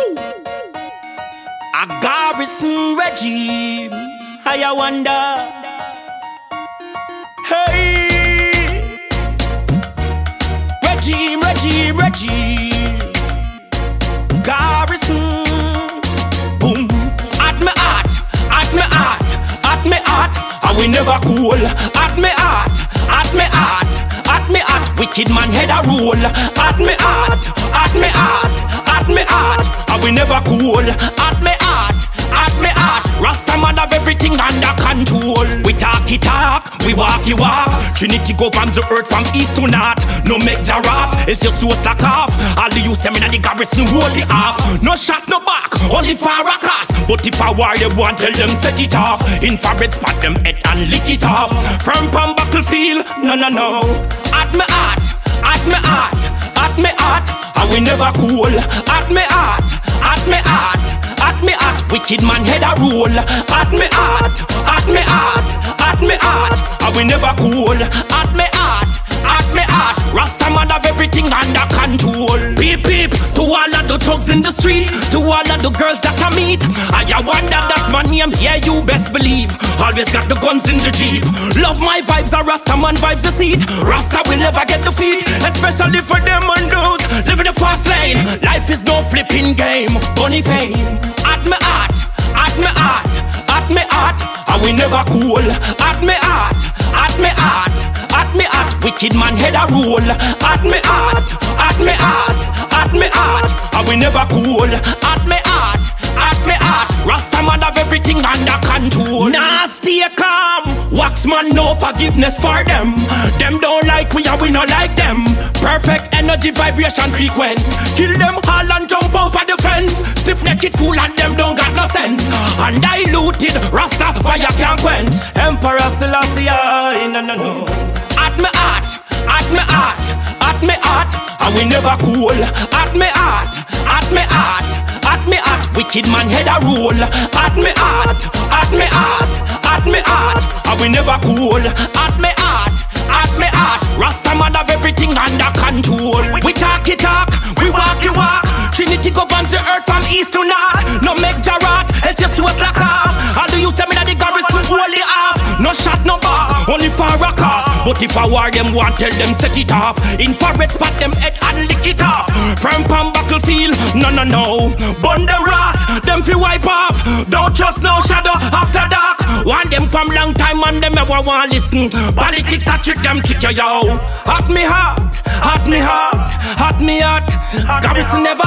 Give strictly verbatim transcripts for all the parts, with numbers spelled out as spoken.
A garrison regime, I wonder. Hey, regime, regime, regime, garrison. Boom, at me heart, at me heart, at me heart, and we never cool. At me heart, at me heart, at me heart, wicked man head a roll. At me heart, at me heart, at me heart, and we never cool. At me heart, at me heart, Rasta man have everything under control. We talk it talk, we walk it walk. Trinity governs the earth from east to north. No make the rap, it's your soul slack off. All the youth them in the garrison hold it off. No shot, no back, only fire a cast. But if I war them want, tell them set it off. Infrared spot them head and lick it off. From Palm battlefield, no no no. At me heart, at me heart, at me heart, and we never cool. At me heart, at me heart, at me heart, wicked man head a roll. At me heart, at me heart, at me heart, and we never cool. At me heart, at me heart, Rasta man have everything under control. Peep peep to all of the thugs in the street, to all of the girls that I meet. I wonder that's my name, yeah you best believe. Always got the guns in the jeep. Love my vibes, a Rasta man vibes the seat. Rasta will never get defeat, especially for them and those living the fast lane. Life is no flipping game, bunny fame. At me heart, at me heart, at me heart, and we never cool. At me heart, at me heart, at me heart, wicked man head a roll. At me heart, at me heart, at me heart, and we never cool. At me heart, at me heart, Rasta man have everything under control. Nah, stay calm, wax man no forgiveness for them. Them don't like we and we not like them. Perfect energy vibration frequency. Kill them all and jump over the fence. Stiff necked fool and them don't got no sense. Undiluted Rasta fire can't quench. Emperor Selassie, no no no. At me heart, at me heart, at me heart, and we never cool. At me heart, at me heart, at me heart, wicked man head a roll. At me heart, at me heart, at me heart, and we never cool. At me heart, at me heart, Rasta man have everything under control. We talk it talk, we walk it walk. Trinity governs the earth from east to north. No make jarrat, else your soul slack off. All the youth them in the garrison hold it off. No shot, no bar, only for a cause. But if I war them want, tell them set it off. Infrared spot them head and lick it off. From Palm battlefield, no no no. Burn them rust, them fi wipe off. Don't trust no shadow after dark. Want them from long time and them ever want listen. Politics a trick them trick you yo. At me heart, at me heart, at me heart, garrison never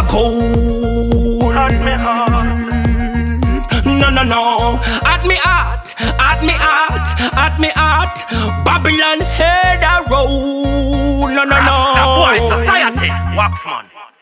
cold. At me heart, no no no. At me heart, at me heart, at me heart, Babylon head a roll. No no no. Rasta boy society, Waxman.